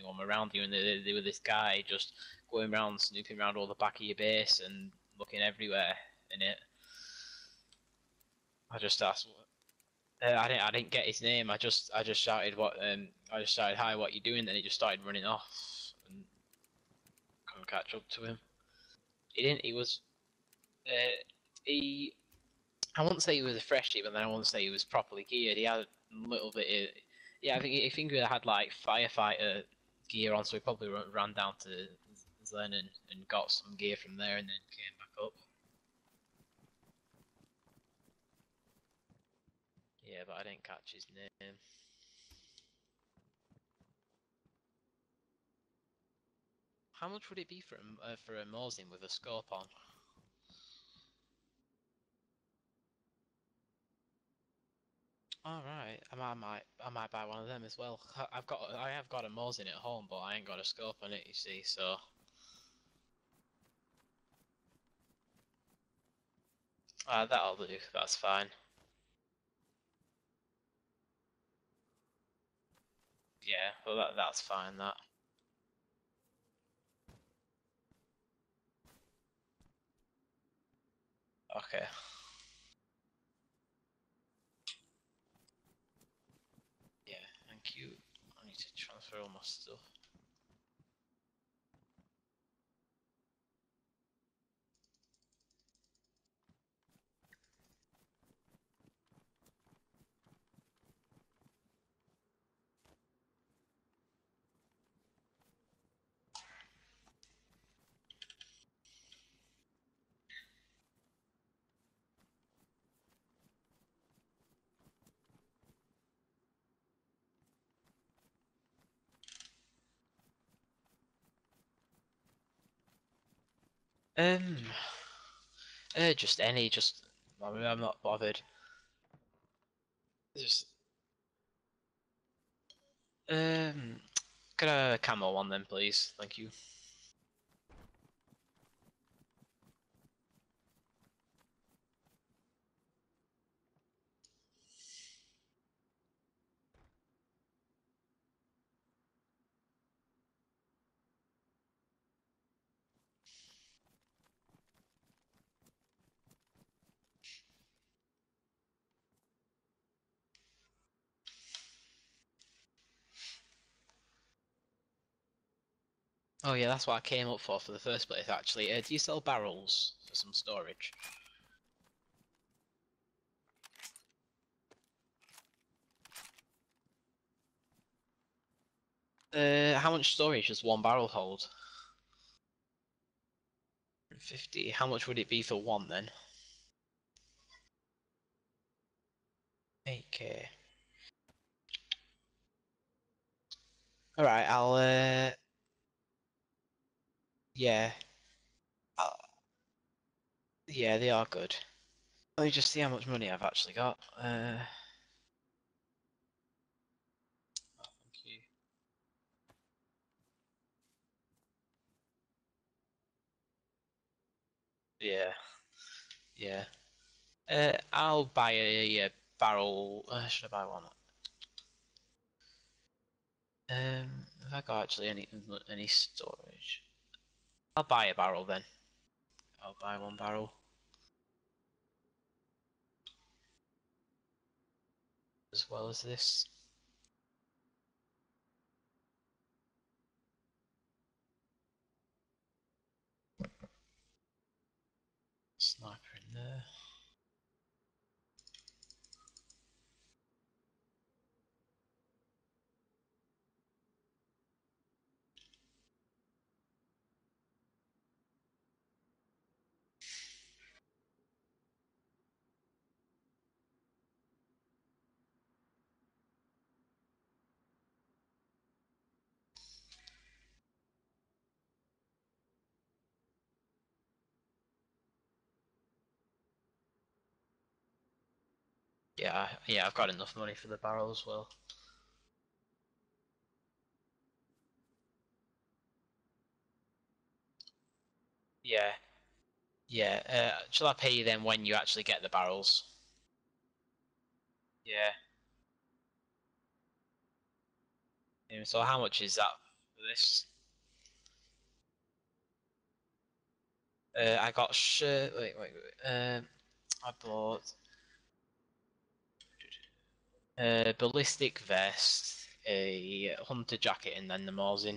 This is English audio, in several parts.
anyone around you, and they were this guy just going around, snooping around all the back of your base and looking everywhere in it. I just asked. I didn't get his name. I just shouted hi, what you doing? Then he just started running off and couldn't catch up to him. He didn't. He was. He. I wouldn't say he was a freshie, but then I wouldn't say he was properly geared. He had a little bit of. Yeah, I think he had like firefighter gear on, so he probably ran down to Zen and got some gear from there, and then came back up. Yeah, but I didn't catch his name. How much would it be for a Mosin with a scope on? All right, I might buy one of them as well. I have got a Mosin at home, but I ain't got a scope on it. You see, so. That'll do. That's fine. Yeah, well that's fine. That. Okay. Yeah, thank you. I need to transfer all my stuff. Um, just any, just. I mean, I'm not bothered. Just. Get a camo one then, please. Thank you. Oh yeah, that's what I came up for the first place. Actually, do you sell barrels for some storage? How much storage does one barrel hold? 50. How much would it be for one then? 8k. All right, I'll. Yeah. Uh, yeah, they are good. Let me just see how much money I've actually got. Oh, thank you. Yeah. Yeah. I'll buy a barrel. Should I buy one? Have I got actually any storage? I'll buy a barrel then. I'll buy one barrel. As well as this. Sniper in there. Yeah, I've got enough money for the barrel as well. Yeah, yeah. Shall I pay you then when you actually get the barrels? Yeah. So how much is that? for this. I got shirt. Wait. I bought a ballistic vest, a hunter jacket, and then the Morzin.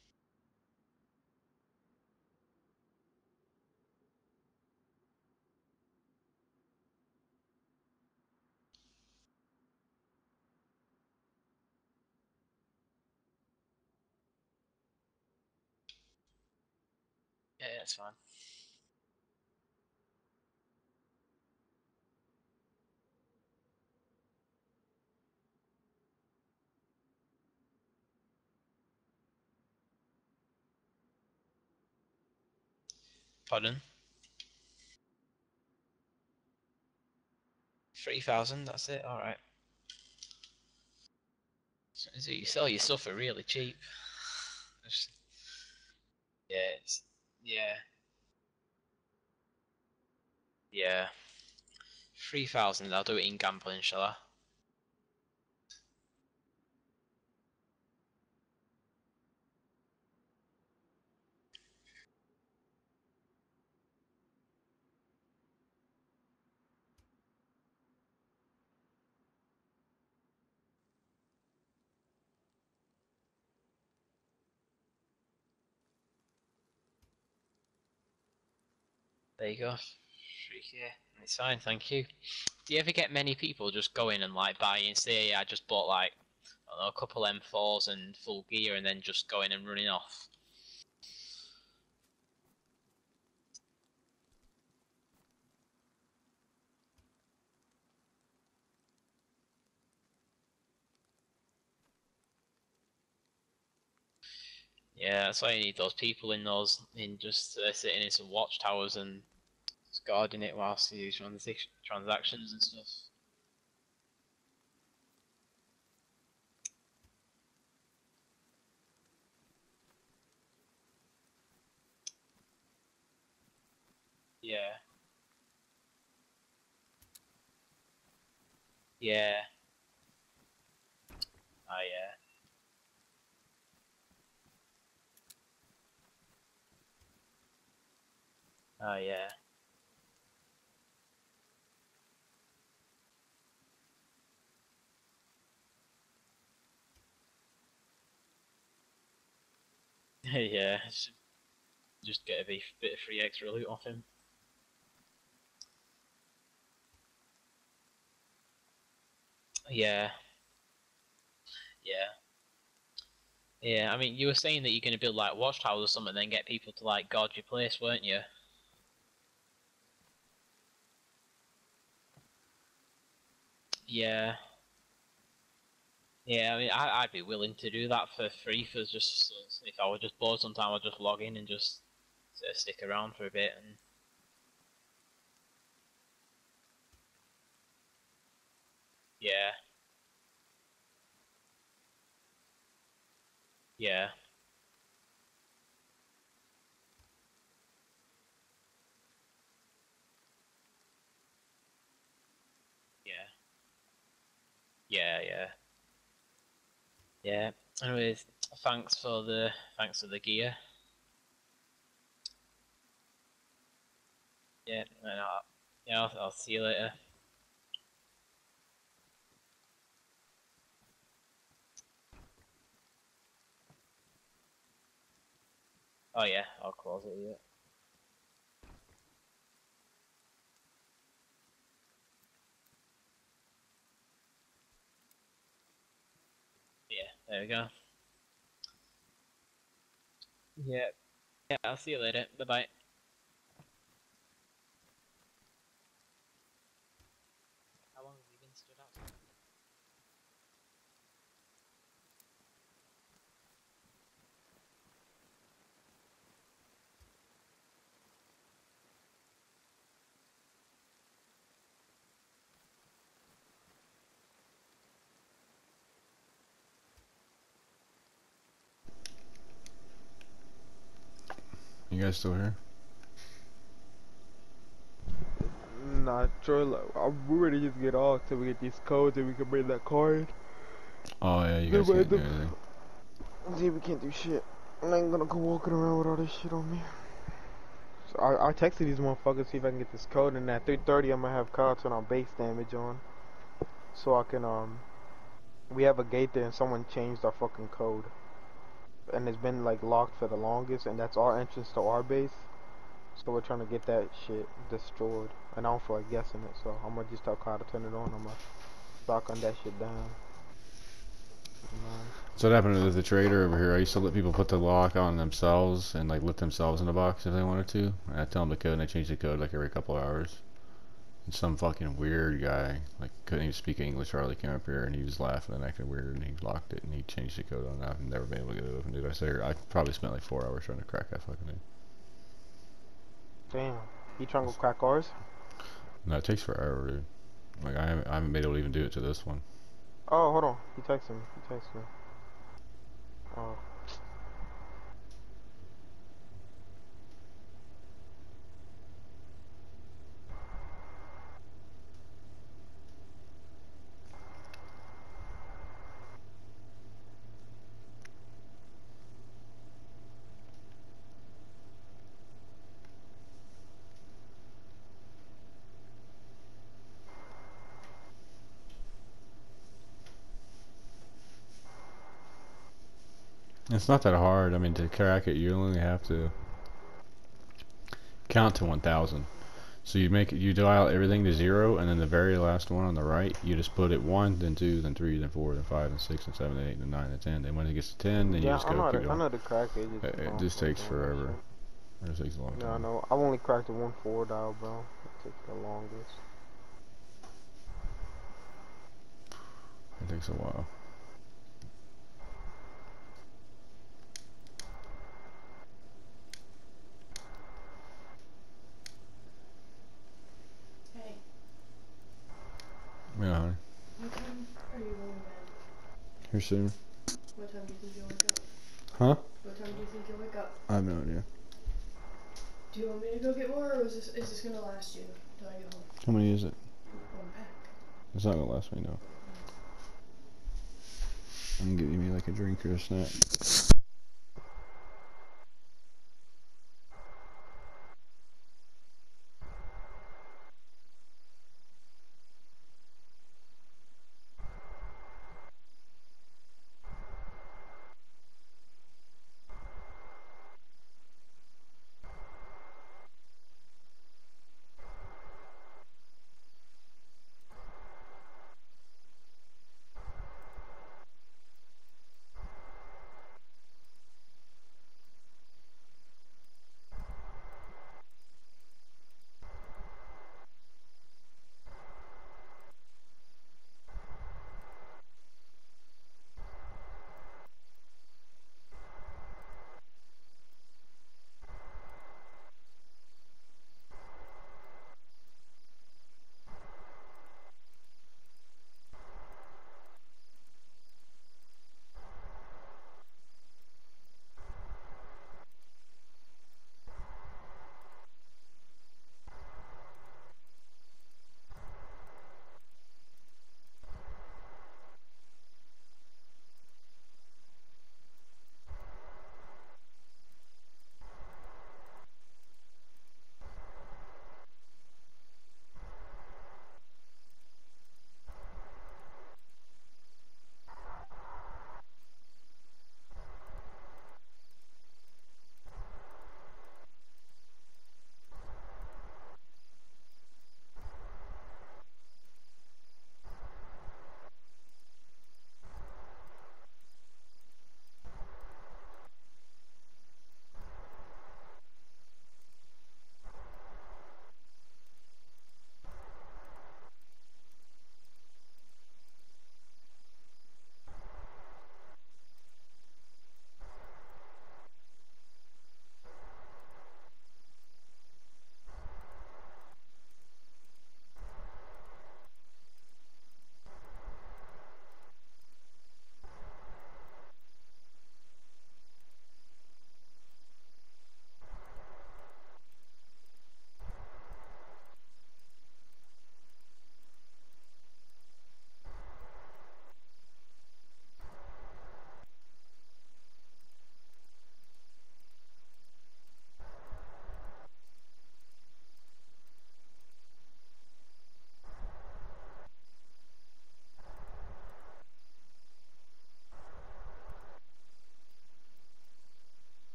Yeah, that's fine. Pardon? 3,000. That's it. All right. So you sell your stuff for really cheap. Yeah, yeah, yeah. 3,000. I'll do it in gambling, shall I? There you go. 3K. It's fine, thank you. Do you ever get many people just going and like buying? Say, I just bought like I don't know, a couple M4s and full gear, and then just going and running off. Yeah, that's why you need those people in those in just sitting in some watchtowers and just guarding it whilst you do transactions and stuff. Yeah, yeah, oh yeah, oh yeah, yeah. Just get a bit of free extra loot off him. Yeah, yeah. Yeah, I mean, you were saying that you're going to build like watchtowers or something, and then get people to like guard your place, weren't you? Yeah, yeah. I mean, I'd be willing to do that for free for just if I was just bored sometime, I'd just log in and just stick around for a bit and yeah, yeah, yeah, yeah. Yeah. Anyways, thanks for the gear. Yeah, and I'll see you later. Oh yeah, I'll close it. Yeah. Yeah, there we go. Yeah. Yeah, I'll see you later. Bye bye. How long have you been stood out? You guys still here? Not sure. Like, I'm ready to just get off till we get these codes and we can bring that card. Oh yeah, you Then guys can't do random. anything. See, we can't do shit. I ain't gonna go walking around with all this shit on me. So I texted these motherfuckers see if I can get this code, and at 3:30 I'm gonna have Kyle turn our base damage on, so I can we have a gate there and someone changed our fucking code, and it's been like locked for the longest, and that's our entrance to our base. So we're trying to get that shit destroyed, and I don't feel like guessing it, so I'm gonna just tell Kyle to turn it on. I'm gonna shotgun that shit down. So what happened to the trader over here? I used to let people put the lock on themselves and like let themselves in the box if they wanted to. And I tell them the code, and they change the code like every couple of hours. And some fucking weird guy, like couldn't even speak English hardly, came up here and he was laughing and acting weird, and he locked it and he changed the code on that. I've never been able to get it open, dude. I probably spent like 4 hours trying to crack that fucking thing. Damn, you trying to go crack ours? No, it takes forever, dude. Like I haven't been able to even do it to this one. Oh, hold on. He texted me. Oh. It's not that hard. I mean, to crack it, you only have to count to 1,000. So you dial everything to 0, and then the very last one on the right, you just put it 1, then 2, then 3, then 4, then 5, then 6, then 7, then 8, then 9, then 10. Then when it gets to 10, then you just go keep I going. know the crack it. It just takes forever. It just takes a long time. Yeah, I know. I've only cracked the 1.4 dial, bro. It takes the longest. It takes a while. Hey, Yeah, honey. what time are you going to bed? Here soon. What time do you think you'll wake up? Huh? What time do you think you'll wake up? I have no idea. Do you want me to go get more, or is this gonna last you till I get home? How many is it? 1 pack. It's not gonna last me, no. I can give you like a drink or a snack.